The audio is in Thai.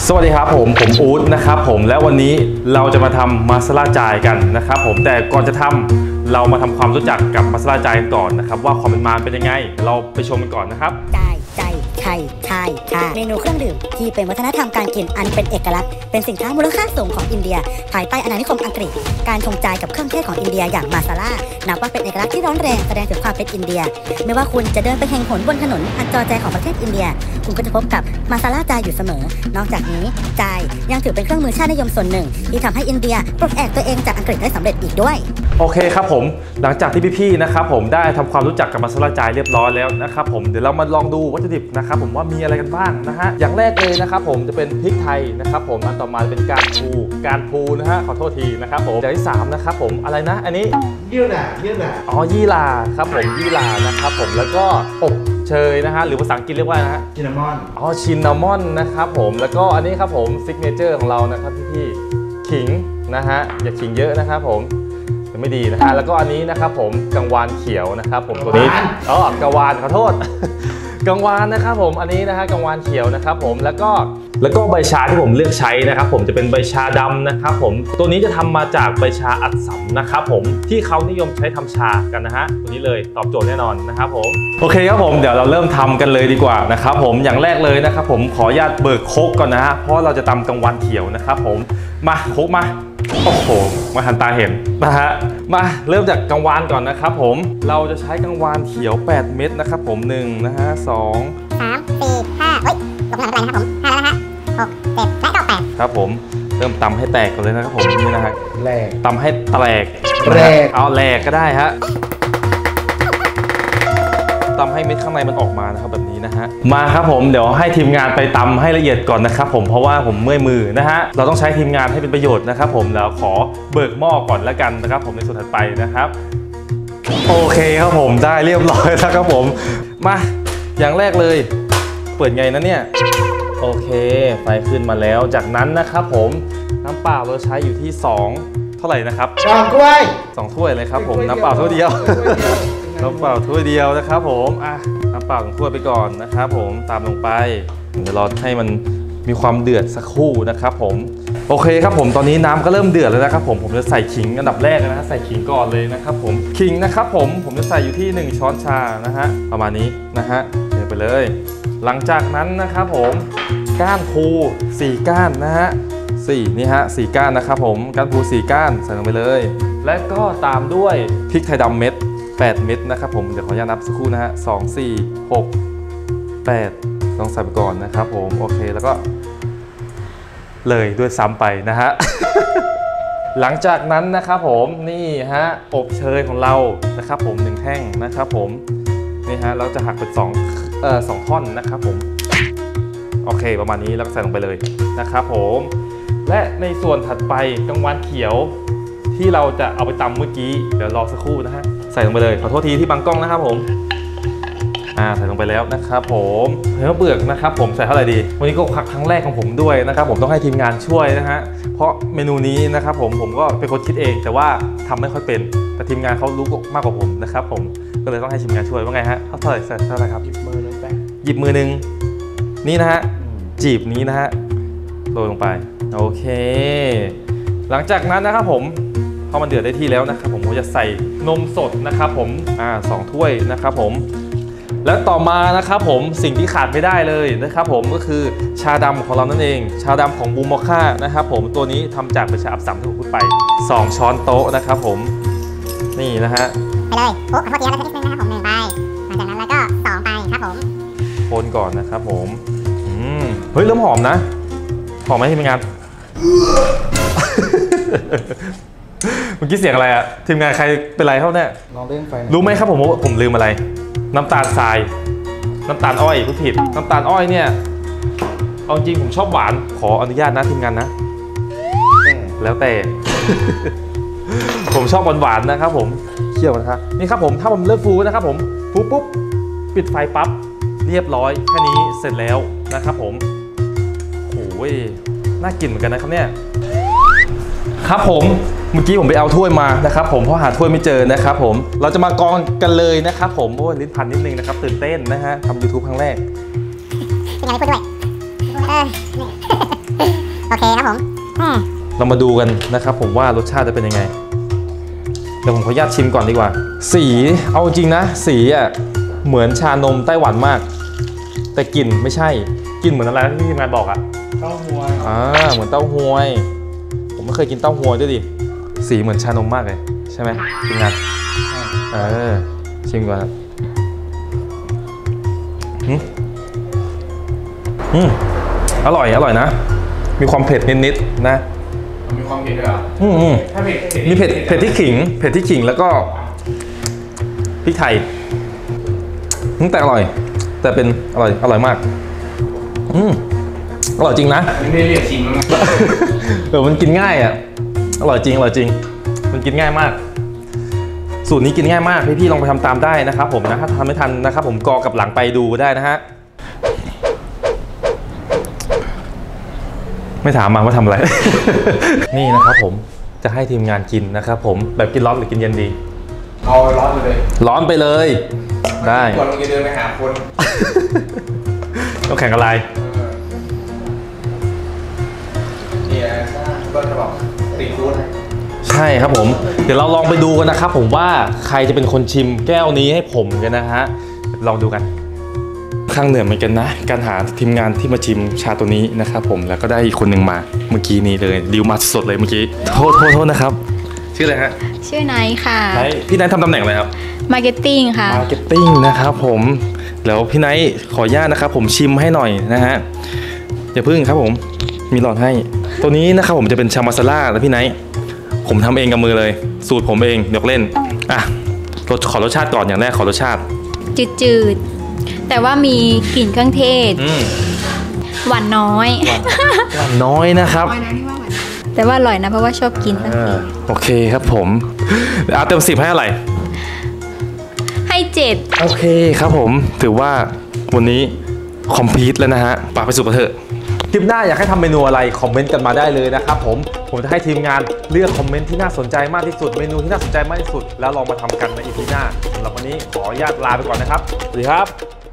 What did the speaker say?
สวัสดีครับผมอู๊ดนะครับผมและวันนี้เราจะมาทำมาซาลาจายกันนะครับผมแต่ก่อนจะทำเรามาทำความรู้จักกับมาซาลาจายก่อนนะครับว่าความเป็นมาเป็นยังไงเราไปชมกันก่อนนะครับชาเมนูเครื่องดื่มที่เป็นวัฒนธรรมการกินอันเป็นเอกลักษณ์เป็นสินค้ามูลค่าสูงของอินเดียภายใต้อาณานิคมอังกฤษการชงจายกับเครื่องเทศของอินเดียอย่างมาซาลานับว่าเป็นเอกลักษณ์ที่ร้อนแรงแสดงถึงความเป็นอินเดียไม่ว่าคุณจะเดินไปแห่งหนบนถนนอันจอแจของประเทศอินเดียคุณก็จะพบกับมาซาลาจายอยู่เสมอนอกจากนี้จายยังถือเป็นเครื่องมือชาตินิยมส่วนหนึ่งที่ทำให้อินเดียปลดแอกตัวเองจากอังกฤษได้สำเร็จอีกด้วยโอเคครับผมหลังจากที่พี่ๆนะครับผมได้ทำความรู้จักกับมาซาลาจายเรียบร้อยแล้วนะครับผมเดี๋ยวเรามาลองดูวัตถุดิบนะครับผมว่ามีอะไรกันบ้างนะฮะอย่างแรกเลยนะครับผมจะเป็นพริกไทยนะครับผมอันต่อมาเป็นการพูนะฮะขอโทษทีนะครับผมอย่างที่3นะครับผมอะไรนะอันนี้ยี่หร่ายี่หร่าครับผมยี่หร่านะครับผมแล้วก็อบเชยนะฮะหรือภาษาอังกฤษเรียกว่านะฮะชินนามอนชินนามอนนะครับผมแล้วก็อันนี้ครับผมซิกเนเจอร์ของเรานะครับพี่ขิงนะฮะอย่าขิงเยอะนะครับผมไม่ดีนะฮะแล้วก็อันนี้นะครับผมกังวานเขียวนะครับผมตัวนี้กังวานขอโทษกังวานนะครับผมอันนี้นะฮะกังวานเขียวนะครับผมแล้วก็ใบชาที่ผมเลือกใช้นะครับผมจะเป็นใบชาดำนะครับผมตัวนี้จะทำมาจากใบชาอัดสำนะครับผมที่เขานิยมใช้ทำชากันนะฮะตัวนี้เลยตอบโจทย์แน่นอนนะครับผมโอเคครับผมเดี๋ยวเราเริ่มทำกันเลยดีกว่านะครับผมอย่างแรกเลยนะครับผมขออนุญาตเบิกโคกก่อนนะฮะเพราะเราจะตำกังวานเขียวนะครับผมมาโคกมาโอ้โหมาหันตาเห็นนะฮะมาเริ่มจากกังวานก่อนนะครับผมเราจะใช้กังวานเขียว8เม็ดนะครับผม1นะฮะ2 3 4 5เฮ้ยลงหลังอะไรนะครับผม5แล้วนะฮะ6 7และก็8 ครับผมเริ่มตำให้แตกก่อนเลยนะครับผมนี่นะฮะแหลกตำให้แตกเอาแหลกก็ได้ฮะตำให้เม็ดข้างในมันออกมานะครับแบบนี้นะฮะมาครับผมเดี๋ยวให้ทีมงานไปตำให้ละเอียดก่อนนะครับผมเพราะว่าผมเมื่อยมือนะฮะเราต้องใช้ทีมงานให้เป็นประโยชน์นะครับผมแล้วขอเบิกหม้อก่อนแล้วกันนะครับผมในส่วนถัดไปนะครับโอเคครับผมได้เรียบร้อยแล้วครับผมมาอย่างแรกเลยเปิดไงนะเนี่ยโอเคไฟขึ้นมาแล้วจากนั้นนะครับผมน้ำเปล่าเราใช้อยู่ที่2เท่าไหร่นะครับ 2 ถ้วย 2 ถ้วยเลยครับผมน้ำเปล่าถ้วยเดียวน้ำเปล่าถ้วยเดียวนะครับผมน้ำเปล่า1 ถ้วยไปก่อนนะครับผมตามลงไปเดี๋ยวรอให้มันมีความเดือดสักครู่นะครับผมโอเคครับผมตอนนี้น้ำก็เริ่มเดือดแล้วนะครับผมจะใส่ขิงอันดับแรกนะฮะใส่ขิงก่อนเลยนะครับผมขิงนะครับผมจะใส่อยู่ที่1 ช้อนชานะฮะประมาณนี้นะฮะเทไปเลยหลังจากนั้นนะครับผมก้านพู4 ก้านนะฮะนี่ฮะ4 ก้านนะครับผมก้านพู4 ก้านใส่ลงไปเลยและก็ตามด้วยพริกไทยดำเม็ด8 เม็ดนะครับผมเดี๋ยวขออนุญาตนับสักครู่นะฮะ2 4 6 8ต้องใส่ไปก่อนนะครับผมโอเคแล้วก็เลยด้วยซ้ำไปนะฮะ หลังจากนั้นนะครับผมนี่ฮะอบเชยของเรานะครับผม1 แท่งนะครับผมนี่ฮะเราจะหักเป็น2 ท่อนนะครับผมโอเคประมาณนี้แล้วก็ใส่ลงไปเลยนะครับผมและในส่วนถัดไปกังวานเขียวที่เราจะเอาไปตำเมื่อกี้เดี๋ยวรอสักครู่นะฮะใส่ลงไปเลยขอโทษทีที่บังกล้องนะครับผมใส่ลงไปแล้วนะครับผมเนื้อเปลือกนะครับผมใส่เท่าไหร่ดีวันนี้ก็ครั้งแรกของผมด้วยนะครับผมต้องให้ทีมงานช่วยนะฮะเพราะเมนูนี้นะครับผมก็เป็นคนคิดเองแต่ว่าทำไม่ค่อยเป็นแต่ทีมงานเขารู้มากกว่าผมนะครับผมก็เลยต้องให้ทีมงานช่วยว่าไงฮะเท่าไหร่เท่าไหร่ครับหยิบมือหนึ่งนี่นะฮะจีบนี้นะฮะโรยลงไปโอเคหลังจากนั้นนะครับผมพอมันเดือดได้ที่แล้วนะครับผมก็จะใส่นมสดนะครับผม2 ถ้วยนะครับผมและต่อมานะครับผมสิ่งที่ขาดไม่ได้เลยนะครับผมก็คือชาดำของเรานั่นเองชาดำของบูมอค่านะครับผมตัวนี้ทำจากใบชาอัดสำที่ผมพูดไป2 ช้อนโต๊ะนะครับผมนี่นะฮะไปเลยโอ้ขอเทียมแล้วสักนิดนึงนะครับผม1 ไปหลังจากนั้นแล้วก็2 ไปครับผมคนก่อนนะครับผมเฮ้ยเริ่มหอมนะหอมไหมทีมงาน เมื่อกี้เสียงอะไรอะทีมงานใครเป็นไรเขาเนี่ยลองเล่นไฟรู้ไหมครับผมลืมอะไรน้ำตาลทรายน้ำตาลอ้อยผู้ผิดน้ำตาลอ้อยเนี่ยเอาจริงผมชอบหวานขออนุญาตนะทีมงานนะแล้วแต่ ผมชอบหวานนะครับผมเคี่ยวนะครับนี่ครับผมถ้าผมเลิกฟูนะครับผมฟูปุ๊บปิดไฟปั๊บเรียบร้อยแค่นี้เสร็จแล้วนะครับผมโอ้ยน่ากินเหมือนกันนะครับเนี่ยครับผมเมื่อกี้ผมไปเอาถ้วยมานะครับผมเพราะหาถ้วยไม่เจอนะครับผมเราจะมากองกันเลยนะครับผมโอ้ลิ้นพันนิดนึงนะครับตื่นเต้นนะฮะทำ YouTube ครั้งแรกเป็นไงพูดด้วยโอเคครับผมเรามาดูกันนะครับผมว่ารสชาติจะเป็นยังไงเดี๋ยวผมขออนุญาตชิมก่อนดีกว่าสีเอาจริงนะสีอ่ะเหมือนชานมไต้หวันมากแต่กลิ่นไม่ใช่กลิ่นเหมือนอะไรที่ทีมงานบอกอ่ะเต้าหวยเหมือนเต้าหวยผมไม่เคยกินเต้าหวยด้วยดิสีเหมือนชานมมากเลยใช่ไหมทีมงานชิมก่อนอร่อยนะมีความเผ็ดนิดๆนะมีความเผ็ดด้วยเหรอถ้าเผ็ดมีเผ็ดที่ขิงแล้วก็พริกไทยแต่อร่อยแต่เป็นอร่อยมากอร่อยจริงนะไม่ได้เรียกชิมแล้วมันกินง่ายอ่ะอร่อยจริงมันกินง่ายมากสูตรนี้กินง่ายมากพี่ๆลองไปทำตามได้นะครับผมนะถ้าทำไม่ทันนะครับผมกอกับหลังไปดูได้นะฮะไม่ถามมาว่าทำอะไร นี่นะครับผมจะให้ทีมงานกินนะครับผมแบบกินร้อนหรือกินเย็นดีเอาร้อนไปเลยร้อนไปเลยได้ก่อนเราจะเดินไปหาคนต้องแข่งอะไรเนี่ยก็จะบอกตีฟู้ดใช่ครับผมเดี๋ยวเราลองไปดูกันนะครับผมว่าใครจะเป็นคนชิมแก้วนี้ให้ผมกันนะฮะลองดูกันข้างเหนื่อยเหมือนกันนะการหาทีมงานที่มาชิมชาตัวนี้นะครับผมแล้วก็ได้อีกคนหนึ่งมาเมื่อกี้นี้เลยดิวมาสดเลยเมื่อกี้โทษนะครับชื่ออะไรฮะชื่อไนท์ค่ะไนท์พี่ไนท์ทำตำแหน่งอะไรครับมาร์เก็ตติ้งค่ะมาร์เก็ตติ้งนะครับผมแล้วพี่ไนท์ขออนุญาตนะครับผมชิมให้หน่อยนะฮะอย่าพึ่งครับผมมีหลอดให้ตัวนี้นะครับผมจะเป็นชามาซาล่าแล้วพี่ไนท์ผมทำเองกับมือเลยสูตรผมเองยกเล่นอ่ะขอรสชาติก่อนอย่างแรกขอรสชาติจืดแต่ว่ามีกลิ่นเครื่องเทศหวานน้อยหวานน้อยนะครับแต่ว่าอร่อยนะเพราะว่าชอบกินโอเคครับผมเต็ม10ให้อะไรให้7 โอเคครับผมถือว่าวันนี้คอมพลีทแล้วนะฮะไปสู่กันเถอะคลิปหน้าอยากให้ทำเมนูอะไรคอมเมนต์กันมาได้เลยนะครับผมจะให้ทีมงานเลือกคอมเมนต์ที่น่าสนใจมากที่สุดเมนูที่น่าสนใจมากที่สุดแล้วลองมาทำกันใน EP หน้าสำหรับวันนี้ขออนุญาตลาไปก่อนนะครับสวัสดีครับ